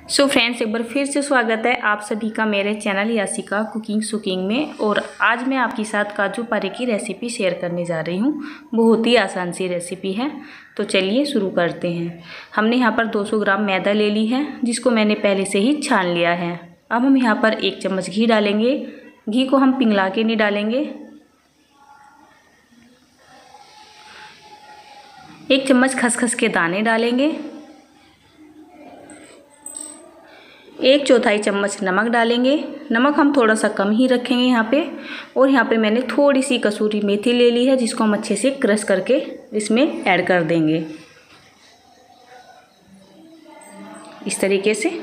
So friends, एक बार फिर से स्वागत है आप सभी का मेरे चैनल यासिका कुकिंग सुकिंग में। और आज मैं आपके साथ काजू पारे की रेसिपी शेयर करने जा रही हूँ। बहुत ही आसान सी रेसिपी है, तो चलिए शुरू करते हैं। हमने यहाँ पर 200 ग्राम मैदा ले ली है, जिसको मैंने पहले से ही छान लिया है। अब हम यहाँ पर 1 चम्मच घी डालेंगे। घी को हम पिघला के नहीं डालेंगे। 1 चम्मच खसखस के दाने डालेंगे। 1/4 चम्मच नमक डालेंगे। नमक हम थोड़ा सा कम ही रखेंगे यहाँ पे। और यहाँ पे मैंने थोड़ी सी कसूरी मेथी ले ली है, जिसको हम अच्छे से क्रश करके इसमें ऐड कर देंगे, इस तरीके से।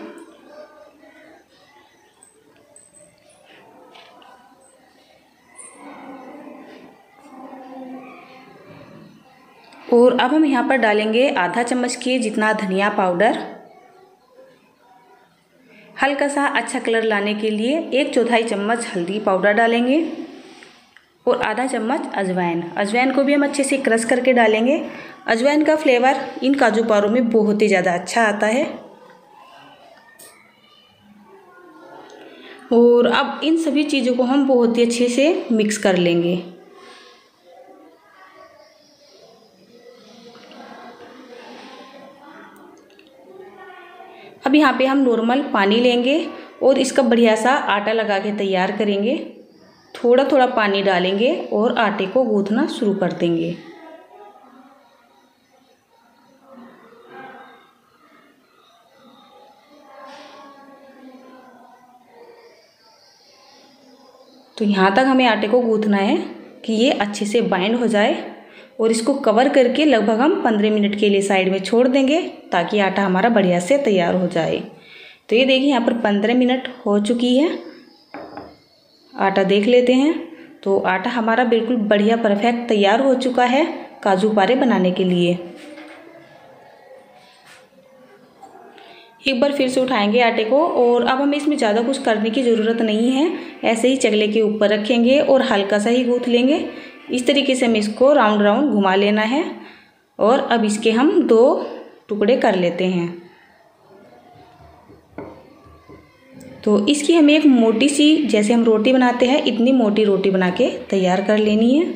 और अब हम यहाँ पर डालेंगे आधा चम्मच के जितना धनिया पाउडर। हल्का सा अच्छा कलर लाने के लिए 1/4 चम्मच हल्दी पाउडर डालेंगे। और आधा चम्मच अजवाइन। अजवाइन को भी हम अच्छे से क्रश करके डालेंगे। अजवाइन का फ्लेवर इन काजू पारों में बहुत ही ज़्यादा अच्छा आता है। और अब इन सभी चीज़ों को हम बहुत ही अच्छे से मिक्स कर लेंगे। अब यहाँ पे हम नॉर्मल पानी लेंगे और इसका बढ़िया सा आटा लगा के तैयार करेंगे। थोड़ा थोड़ा पानी डालेंगे और आटे को गूंथना शुरू कर देंगे। तो यहाँ तक हमें आटे को गूंथना है कि ये अच्छे से बाइंड हो जाए। और इसको कवर करके लगभग हम 15 मिनट के लिए साइड में छोड़ देंगे, ताकि आटा हमारा बढ़िया से तैयार हो जाए। तो ये देखिए यहाँ पर 15 मिनट हो चुकी है। आटा देख लेते हैं। तो आटा हमारा बिल्कुल बढ़िया परफेक्ट तैयार हो चुका है काजू पारे बनाने के लिए। एक बार फिर से उठाएंगे आटे को। और अब हमें इसमें ज़्यादा कुछ करने की ज़रूरत नहीं है। ऐसे ही चकले के ऊपर रखेंगे और हल्का सा ही गूंथ लेंगे। इस तरीके से हमें इसको राउंड राउंड घुमा लेना है। और अब इसके हम 2 टुकड़े कर लेते हैं। तो इसकी हमें एक मोटी सी, जैसे हम रोटी बनाते हैं, इतनी मोटी रोटी बना के तैयार कर लेनी है।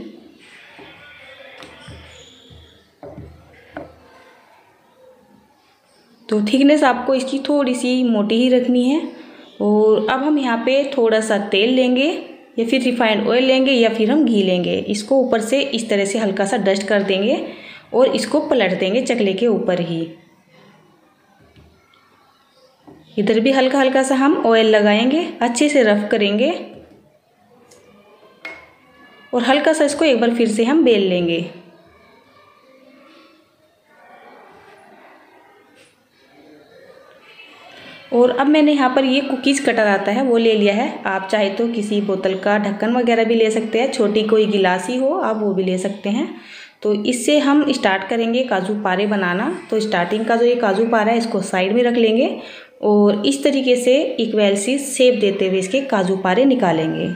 तो थिकनेस आपको इसकी थोड़ी सी मोटी ही रखनी है। और अब हम यहाँ पे थोड़ा सा तेल लेंगे, या फिर रिफाइंड ऑयल लेंगे, या फिर हम घी लेंगे। इसको ऊपर से इस तरह से हल्का सा डस्ट कर देंगे और इसको पलट देंगे चकले के ऊपर ही। इधर भी हल्का हल्का सा हम ऑयल लगाएंगे, अच्छे से रफ करेंगे। और हल्का सा इसको एक बार फिर से हम बेल लेंगे। और अब मैंने यहाँ पर ये कुकीज़ कटर आता है, वो ले लिया है। आप चाहे तो किसी बोतल का ढक्कन वगैरह भी ले सकते हैं, छोटी कोई गिलास ही हो आप वो भी ले सकते हैं। तो इससे हम स्टार्ट करेंगे काजू पारे बनाना। तो स्टार्टिंग का जो ये काजू पारा है, इसको साइड में रख लेंगे और इस तरीके से इक्वल सी शेप देते हुए इसके काजू पारे निकालेंगे।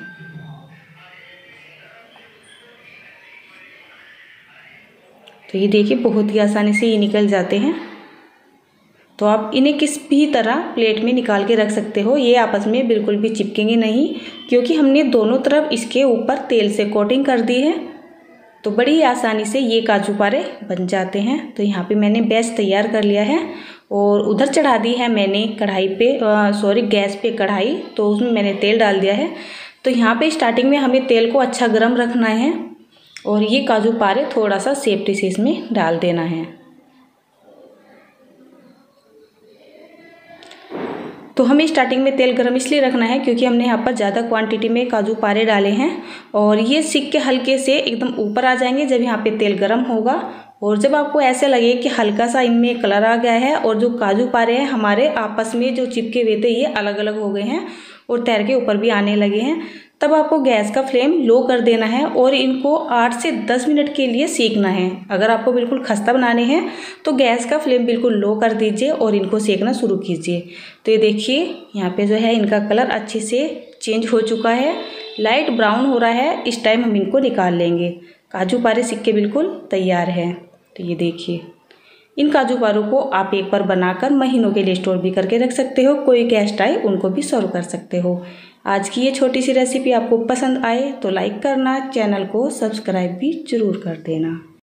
तो ये देखिए बहुत ही आसानी से ये निकल जाते हैं। तो आप इन्हें किस भी तरह प्लेट में निकाल के रख सकते हो। ये आपस में बिल्कुल भी चिपकेंगे नहीं, क्योंकि हमने दोनों तरफ इसके ऊपर तेल से कोटिंग कर दी है। तो बड़ी आसानी से ये काजू पारे बन जाते हैं। तो यहाँ पे मैंने बेस तैयार कर लिया है और उधर चढ़ा दी है मैंने कढ़ाई पे, गैस पे कढ़ाई। तो उसमें मैंने तेल डाल दिया है। तो यहाँ पे स्टार्टिंग में हमें तेल को अच्छा गर्म रखना है और ये काजू पारे थोड़ा सा सेफ्टी से इसमें डाल देना है। तो हमें स्टार्टिंग में तेल गरम इसलिए रखना है क्योंकि हमने यहाँ पर ज़्यादा क्वांटिटी में काजू पारे डाले हैं। और ये सिक के हल्के से एकदम ऊपर आ जाएंगे जब यहाँ पे तेल गरम होगा। और जब आपको ऐसे लगे कि हल्का सा इनमें कलर आ गया है और जो काजू पारे हैं हमारे आपस में जो चिपके हुए थे, ये अलग अलग हो गए हैं और तैर के ऊपर भी आने लगे हैं, तब आपको गैस का फ्लेम लो कर देना है और इनको 8 से 10 मिनट के लिए सेकना है। अगर आपको बिल्कुल खस्ता बनाने हैं तो गैस का फ्लेम बिल्कुल लो कर दीजिए और इनको सेकना शुरू कीजिए। तो ये देखिए यहाँ पे जो है इनका कलर अच्छे से चेंज हो चुका है, लाइट ब्राउन हो रहा है। इस टाइम हम इनको निकाल लेंगे। काजू पारे सिक्के बिल्कुल तैयार है। तो ये देखिए इन काजू पारों को आप एक बार बनाकर महीनों के लिए स्टोर भी करके रख सकते हो। कोई गेस्ट आए उनको भी सर्व कर सकते हो। आज की ये छोटी सी रेसिपी आपको पसंद आए तो लाइक करना, चैनल को सब्सक्राइब भी जरूर कर देना।